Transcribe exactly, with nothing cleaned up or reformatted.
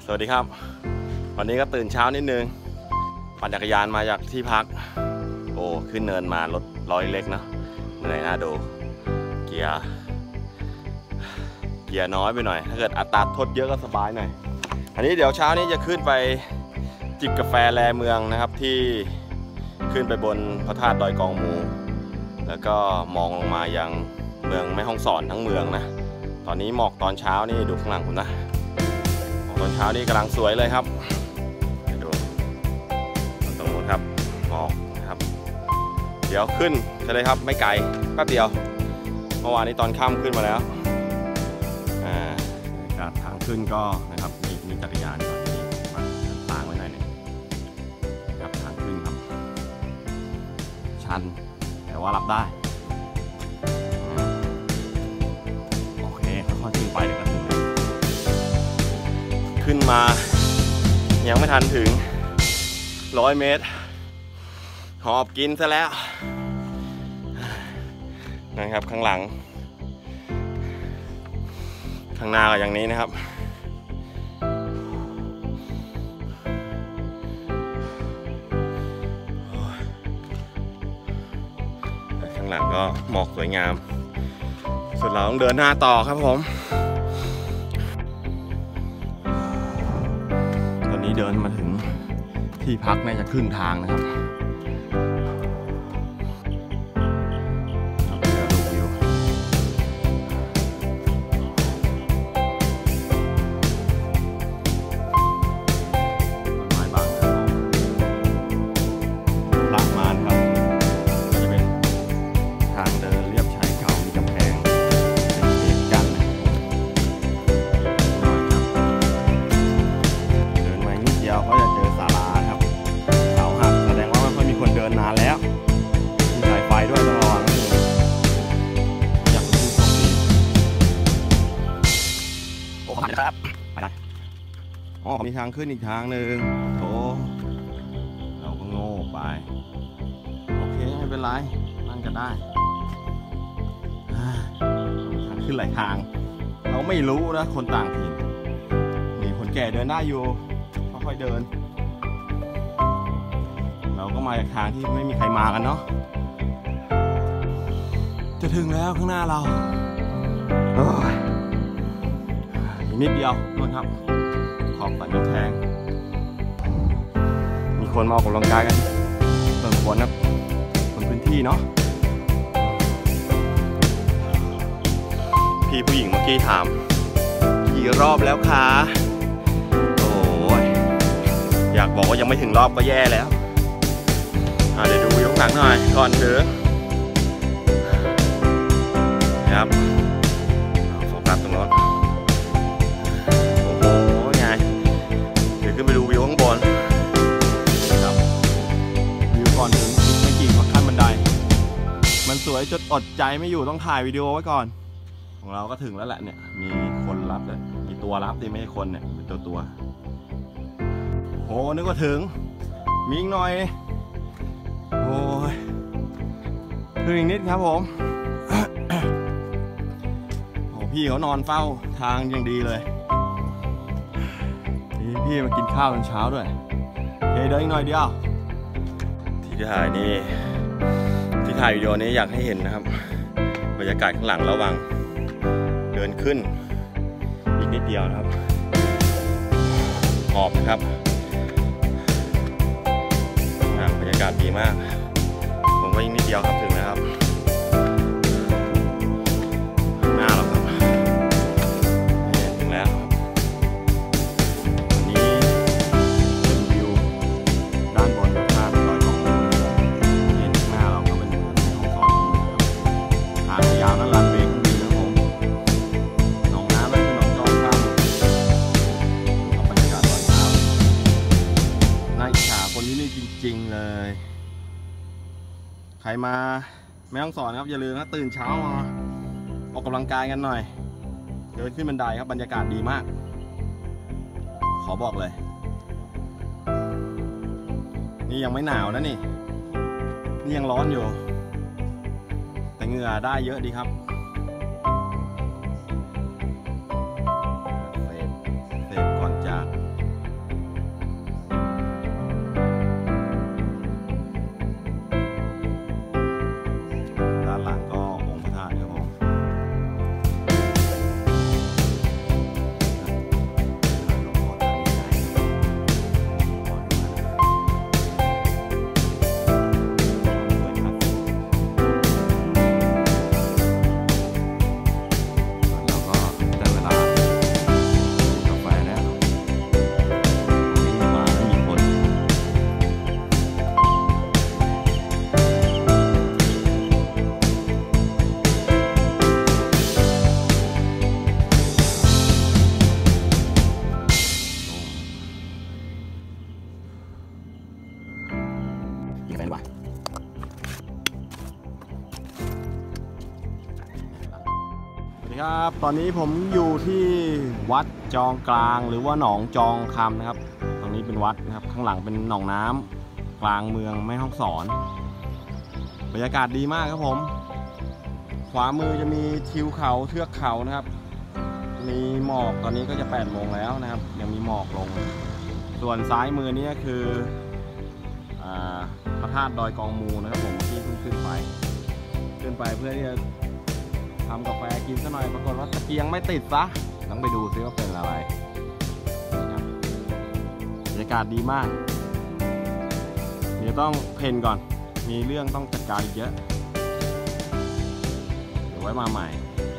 สวัสดีครับวันนี้ก็ตื่นเช้านิดนึงปั่นจักรยานมาจากที่พักโอ้ขึ้นเนินมารถร้อยเล็กเนาะเหนื่อยน่าดูเกียร์เกียร์น้อยไปหน่อยถ้าเกิดอัตราทดเยอะก็สบายหน่อยอันนี้เดี๋ยวเช้านี้จะขึ้นไปจิบกาแฟแลเมืองนะครับที่ขึ้นไปบนพระธาตุดอยกองมูแล้วก็มองลงมายังเมืองแม่ฮ่องสอนทั้งเมืองนะตอนนี้หมอกตอนเช้านี่ดูข้างหลังผมนะตอนเช้านี่กำลังสวยเลยครับดูตรงนู้นครับหมอกนะครับเดี๋ยวขึ้นกันเลยครับไม่ไกลแป๊บเดียวเมื่อวานนี้ตอนค่ำขึ้นมาแล้วอ่าทางขึ้นก็นะครับมีมีจักรยานก่อนที่มาทางไว้หน่อยนึงครับทางขึ้นครับชันแต่ว่ารับได้โอเคค่อยๆขึ้นไปเลยครับขึ้นมายังไม่ทันถึงร้อยเมตรหอบกินซะแล้วนะครับข้างหลังข้างหน้าก็อย่างนี้นะครับข้างหลังก็หมอกสวยงามส่วนเราต้องเดินหน้าต่อครับผมตอนนี้เดินมาถึงที่พักน่าจะครึ่งทางนะครับครับไปได้อ๋อมีทางขึ้นอีกทางหนึ่งโถเราก็โง่ไปโอเคไม่เป็นไรนั่งกันได้ทางขึ้นหลายทางเราไม่รู้นะคนต่างถิ่นมีคนแก่เดินได้อยู่ค่อยๆเดินเราก็มาจากทางที่ไม่มีใครมากันเนาะจะถึงแล้วข้างหน้าเรานิดเดียวนู่นครับขอบสันกำแพงมีคนมาออกกำลังกายกันเพิ่มควรนะคนพื้นที่เนาะพี่ผู้หญิงเมื่อกี้ถามกี่รอบแล้วคะโอ้ยอยากบอกว่ายังไม่ถึงรอบก็แย่แล้วเดี๋ยวดูยกหนักหน่อยก่อนเถอะครับโฟกัสตรงนู้นขึ้นไปดูวิวข้างบนครับวิวก่อนถึงไม่กี่ขั้นบันไดมันสวยจนอดใจไม่อยู่ต้องถ่ายวิดีโอไว้ก่อนของเราก็ถึงแล้วแหละเนี่ยมีคนรับเลยมีตัวรับดิไม่ใช่คนเนี่ยเป็นตัวตัวโหนึกว่าถึงมีอีกหน่อยโอ้ยคืออีกนิดครับผมโอ้พี่เขานอนเฝ้าทางอย่างดีเลยพี่มากินข้าวตอนเช้าด้วยเฮ้ยเดินอีกหน่อยเดียวที่ถ่ายนี่ที่ถ่ายวิดีโอนี้อยากให้เห็นนะครับบรรยากาศข้างหลังระหว่างเดินขึ้นอีกนิดเดียวนะครับหอบนะครับบรรยากาศดีมากผมว่าอีกนิดเดียวครับถึงแล้วครับหน้าเราครับถึงแล้วจริงเลยใครมาแม่ฮ่องสอนครับอย่าลืมนะตื่นเช้ามาออกกำลังกายกันหน่อยเดินขึ้นบันไดครับบรรยากาศดีมากขอบอกเลยนี่ยังไม่หนาวนะนี่นี่ยังร้อนอยู่แต่เหงื่อได้เยอะดีครับเสพเสพก่อนจากนี่ครับตอนนี้ผมอยู่ที่วัดจองกลางหรือว่าหนองจองคำนะครับตรงนี้เป็นวัดนะครับข้างหลังเป็นหนองน้ำกลางเมืองแม่ฮ่องสอนบรรยากาศดีมากครับผมขวามือจะมีทิวเขาเทือกเขานะครับมีหมอกตอนนี้ก็จะแปดโมงแล้วนะครับยังมีหมอกลงส่วนซ้ายมือนี้คือพระธาตุดอยกองมูนะครับผมที่เพิ่งขึ้นไปขึ้นไปเพื่อที่จะทำกาแฟกินซะหน่อยปรากฏว่าตะเกียงไม่ติดซะต้องไปดูซิว่าเป็นอะไรบรรยากาศดีมากเดี๋ยวต้องเพนก่อนมีเรื่องต้องจัดการอีกเยอะเดี๋ยวไว้มาใหม่